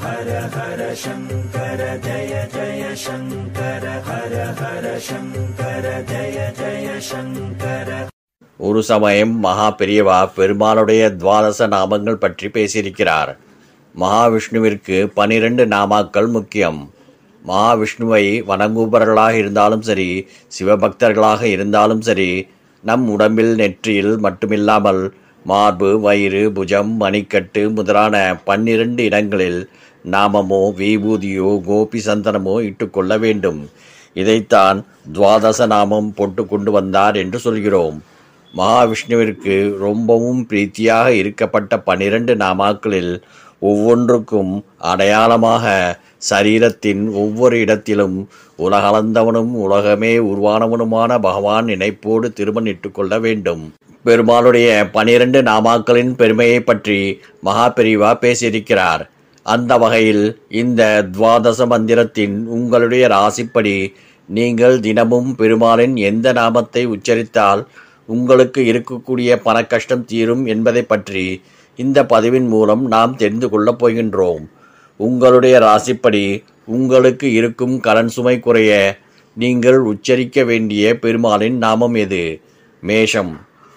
ஹர ஹர சங்கர ஜய ஜய சங்கர ஹர ஹர சங்கர ஜய ஜய சங்கர. ஒரு சமயம் மகா பெரியவா பெருமாளுடைய துவாதச நாமங்கள் பற்றி பேசியிருக்கிறார். மகாவிஷ்ணுவிற்கு 12 நாமாக்கள் முக்கியம். மகாவிஷ்ணுவை வணங்குபவர்களாக இருந்தாலும் சரி, சிவபக்தர்களாக இருந்தாலும் சரி, நம் உடம்பில் நெற்றியில் மட்டுமில்லாமல் மார்பு, வயிறு, புஜம், மணிக்கட்டு முதலான 12 இடங்களில் நாமமோ விபூதியோ கோபி சந்தனமோ இட்டுக்கொள்ள வேண்டும். இதைத்தான் துவாதச நாமம் போட்டு கொண்டு வந்தார் என்று சொல்கிறோம். மகாவிஷ்ணுவிற்கு ரொம்பவும் பிரீத்தியாக இருக்கப்பட்ட 12 நாமாக்களில் ஒவ்வொன்றுக்கும் அடையாளமாக சரீரத்தின் ஒவ்வொரு இடத்திலும் உலகளந்தவனும் உலகமே உருவானவனுமான பகவான் நினைப்போடு திருமண் இட்டுக்கொள்ள வேண்டும். பெருமாளுடைய 12 நாமாக்களின் பெருமையை பற்றி மகா பெரியவா பேசியிருக்கிறார். அந்த வகையில் இந்த துவாதச மந்திரத்தின் உங்களுடைய ராசிப்படி நீங்கள் தினமும் பெருமாளின் எந்த நாமத்தை உச்சரித்தால் உங்களுக்கு இருக்கக்கூடிய பண கஷ்டம் தீரும் என்பதை பற்றி இந்த பதிவின் மூலம் நாம் தெரிந்து கொள்ளப் போகின்றோம். உங்களுடைய ராசிப்படி உங்களுக்கு இருக்கும் கடன் சுமை குறைய நீங்கள் உச்சரிக்க வேண்டிய பெருமாளின் நாமம் எது? மேஷம்,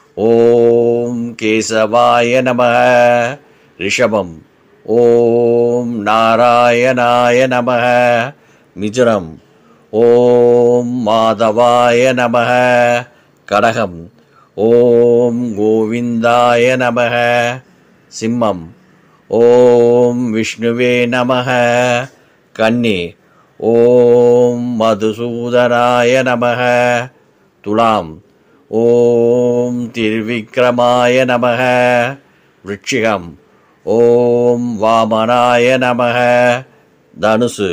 ஓம் கேசவாய நமः. ரிஷபம், ஓம் நாராயணாய நமः. மிதுனம், ஓம் மாதவாய நமः. கடகம், ஓம் கோவிந்தாய நமः. சிம்மம், ஓம் விஷ்ணுவே நமः. கன்னி, ஓம் மதுசூதனாய நமः. துலாம், ஓம் திருவிக்ரமாய நமः. விருச்சிகம், ஓம் வாமனாய நமः. தனுசு,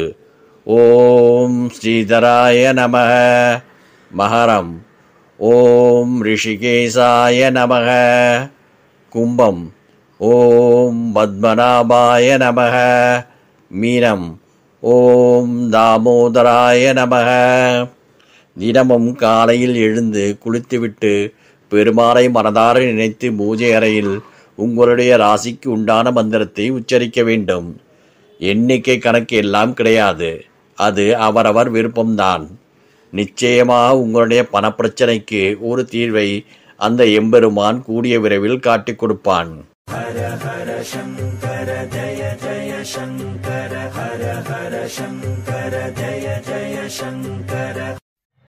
ஓம் ஸ்ரீதராய நமः. மகரம், ஓம் ரிஷிகேசாய நமः. கும்பம், ஓம் பத்மநாபாய நமः. மீனம், ஓம் தாமோதராய நமः. தினமும் காலையில் எழுந்து குளித்துவிட்டு பெருமாளை மனதார நினைத்து பூஜை அறையில் உங்களுடைய ராசிக்கு உண்டான மந்திரத்தை உச்சரிக்க வேண்டும். எண்ணிக்கை கணக்கு எல்லாம் கிடையாது, அது அவரவர் விருப்பம்தான். நிச்சயமாக உங்களுடைய பணப்பிரச்சனைக்கு ஒரு தீர்வை அந்த எம்பெருமான் கூடிய விரைவில் காட்டிக் கொடுப்பான். ஹர ஹர சங்கர ஜய ஜய சங்கர ஹர ஹர சங்கர ஜய ஜய சங்கர.